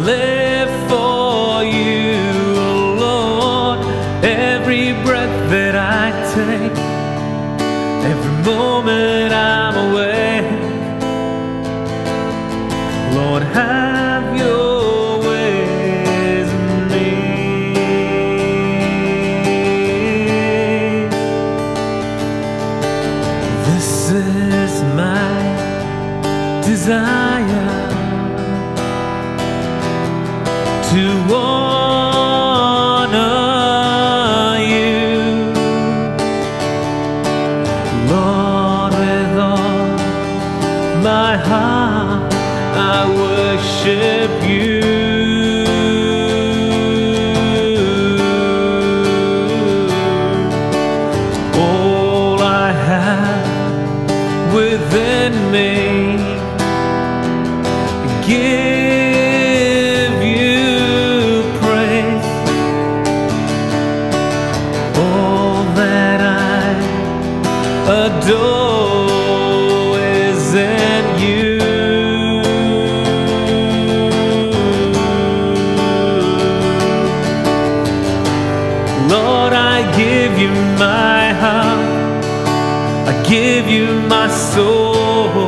live for you, oh Lord. Every breath that I take, every moment I'm awake, Lord, have your ways in me. This is my desire, to honor you, Lord. With all my heart I worship you. All I have within me, give you praise. All that I adore is in you. Lord, I give you my heart, I give you my soul.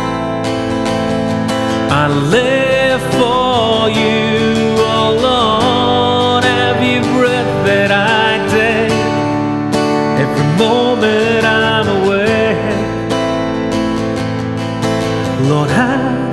I live for you, oh Lord. Every breath that I take, every moment I'm awake, Lord,